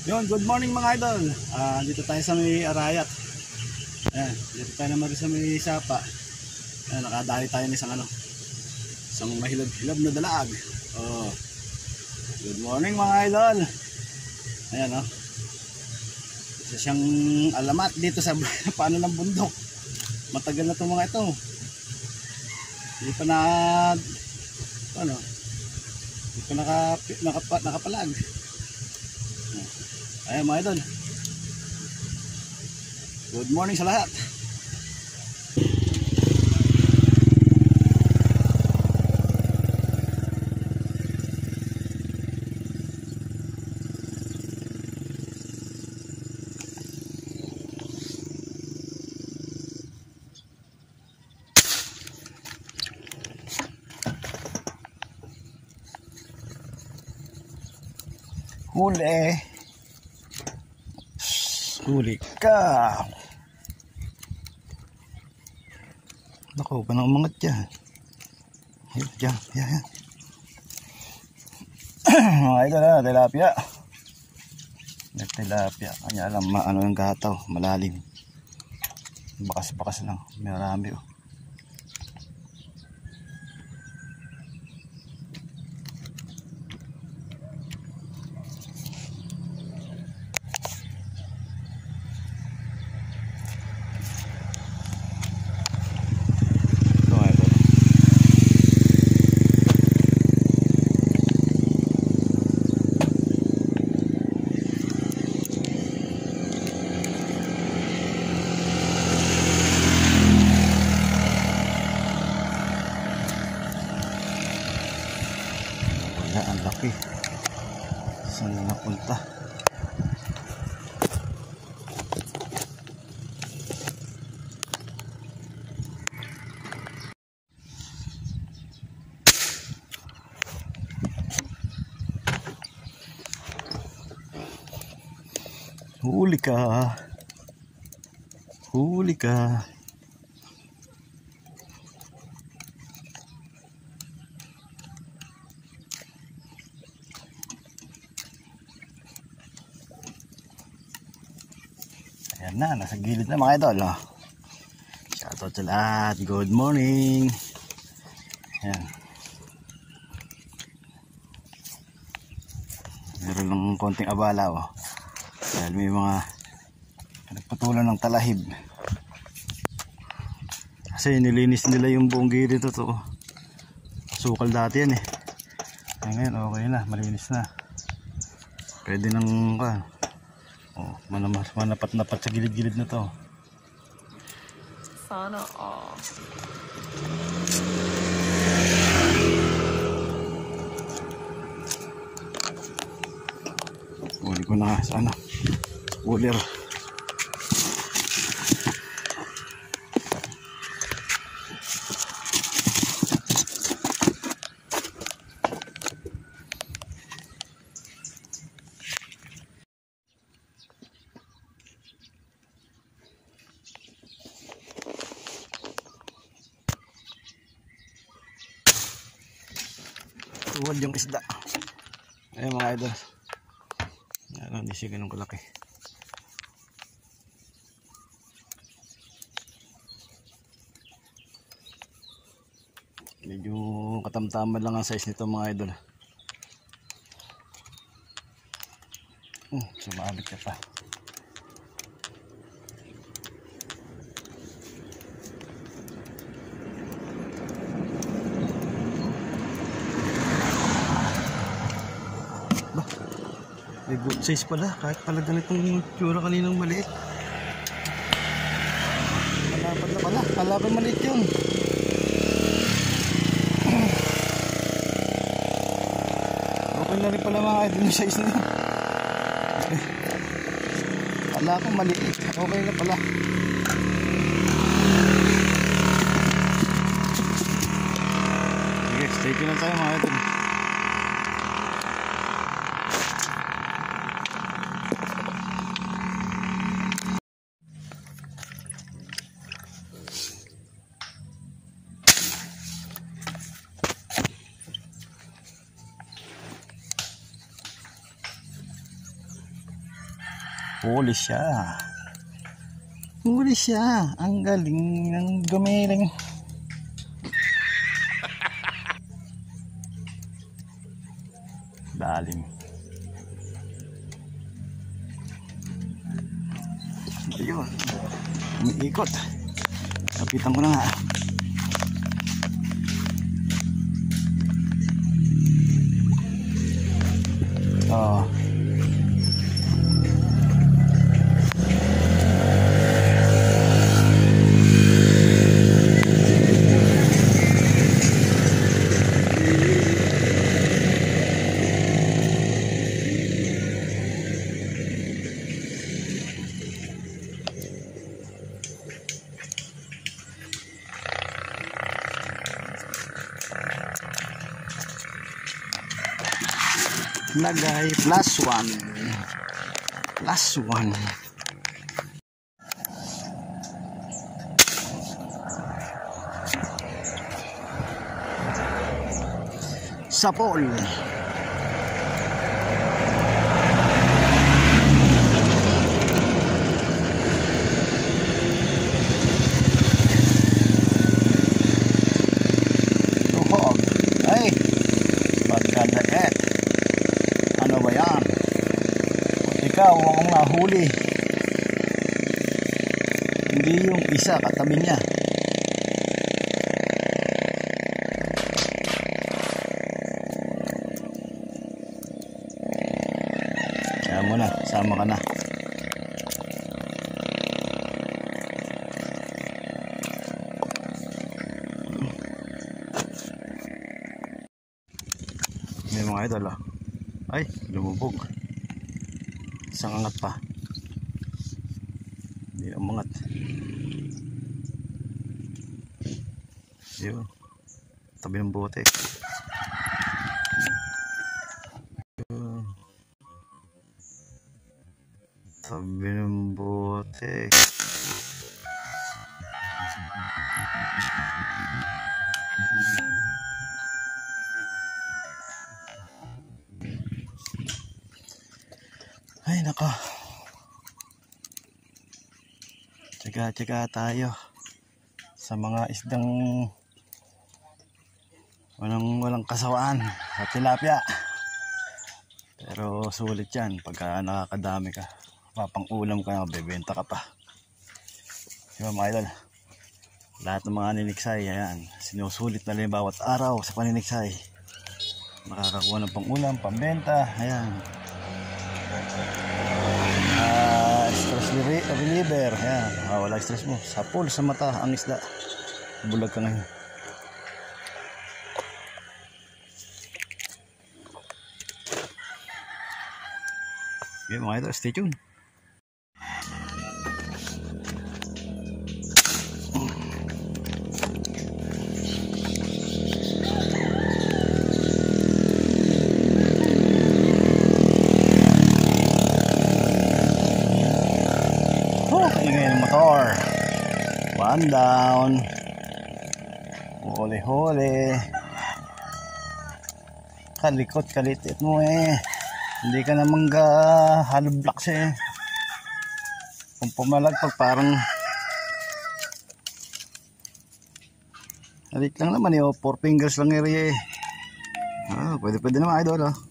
Yon, good morning mga idol. Dito tayo sa may Arayat. Ayan, dito tayo naman sa may Sapa. Ayan, nakadali tayo ng isang mahilab-hilab na dalag. Oh. Good morning mga idol. Ayan oh. Isa siyang alamat dito sa paano ng bundok. Matagal na itong mga ito. Hindi pa nakapalag. Ayan mga idol. Good morning sa lahat. Huli ka. Naku, panang umangat dyan. Ayun dyan, yan. Mga idol na, tilapia. Tilapia, kanya alam ano yung gataw, malalim. Bakas-bakas lang, marami oh. Ang laki. Saan na napunta? Huli ka. Huli ka. Ayan na, nasa gilid na mga idol oh. Shoutout sa lahat, good morning. Ayan. Meron lang konting abala oh. Dahil may mga nagputulan ng talahib. Kasi nilinis nila yung buong gilid ito oh. Sukal dati yan eh. Ngayon okay na, malinis na. Pwede nang oh, manapat-napat sa gilid-gilid na to. Sana all. Huli ko na sa cooler. Tuwad yung isda. Ayun mga idol. Hindi siya ganun kalaki. Medyo katamtaman lang ang size nito mga idol. Sumabit ka pa. May good size pala, kahit pala ganitong tsura kaninang maliit. Malapad na pala, kalaban maliit yun. Okay na rin pala mga idol yung size na yun. Kala ko maliit, okay na pala. Sige, stay tuned tayo mga idol. Huli siya. Huli siya. Ang galing ng gumiling. Lalim. Ayun. Umiikot. Kapitan ko na nga. Oh. Lagay +1 sapol. Tuhog. Ay, pagkadaet. Ano ba yan? Ikaw ang nahuli. Hindi yung isa katabi niya. Kaya mo na, sama ka na. May mga idol ah. Ay, lumubog. Isang angat pa. Hindi na umangat. Yun. Tabi ng bote. Yun. Tabi ng bote. Ay nako. Tsaga-tsaga tayo sa mga isdang walang kasawaan sa tilapia. Pero sulit yan pagka nakakadami ka. Papang ulam ka na, bebenta ka pa. Diba mga idol? Lahat ng mga niniksay, ayan, sinusulit na rin bawat araw sa paniniksay. Makakakuha ng pang ulam, pambenta, ayan. Stress reliever, ayan, wala stress mo. Sapol sa mata ang isda, bulag ka ngayon. Okay mga idol, stay tuned. One down. Huli-huli. Kalikot kalitit mo eh. Hindi ka namang hollow blocks eh. Kung pumalagpag parang halit lang naman eh. 4 fingers lang area eh. Pwede naman idol oh.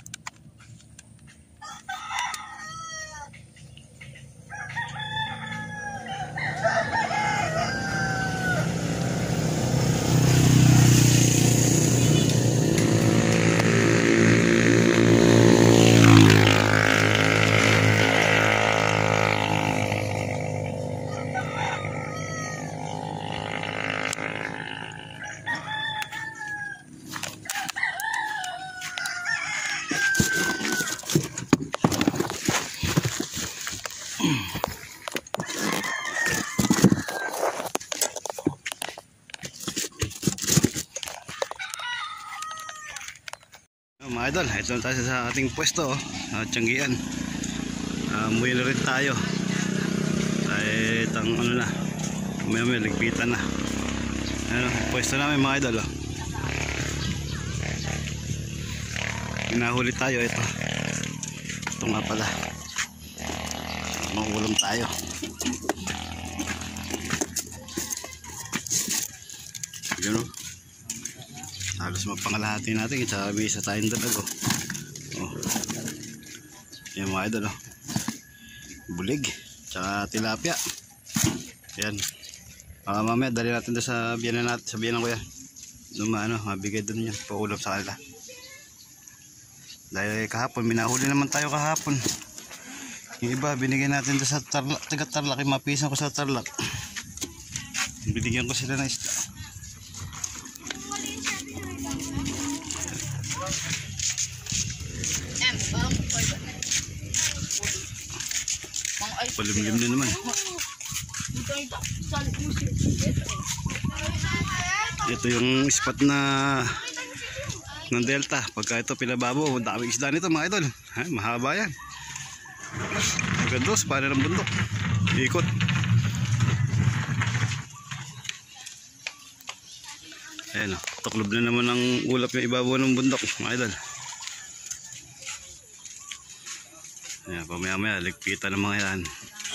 Mga idol, ito na tayo sa ating pwesto Tianggian. Muwi na rin tayo kahit ang ano na, may ligpitan na. Ano, pwesto namin mga idol oh. Pinahuli tayo ito nga pala. Mangulam tayo. Yun o. Halos mapangalahati natin. Sabi isa tayong dalago. Oh. Yan mga idol. Oh. Bulig. Tsaka tilapia. Yan. Mamaya dali natin doon sa biyanan natin. Sa biyanan ko yan. Mabigay doon yan. Paulam sa kanila. Dahil kahapon, minahuli naman tayo kahapon. Yung iba, binigyan natin doon sa Tarlac. Taga Tarlac, mapisan ko sa Tarlac. Binigyan ko sila ng isda. Palimlim na naman. Ito yung spot na ng delta. Pagka ito pinababo, dami isda nito mga idol. Mahaba yan. Maganda sa paano ng bundok. Ikot. Ayan o. Tuklob na naman ang ulap yung ibabaw ng bundok mga idol. Ayan, pamaya-maya ligpitan ng mga yan.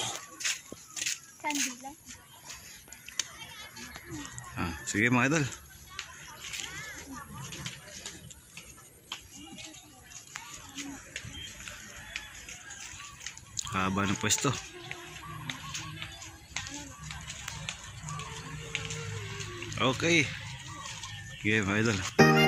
Sige mga idol. Haba ng pwesto. Okay. Sige mga idol.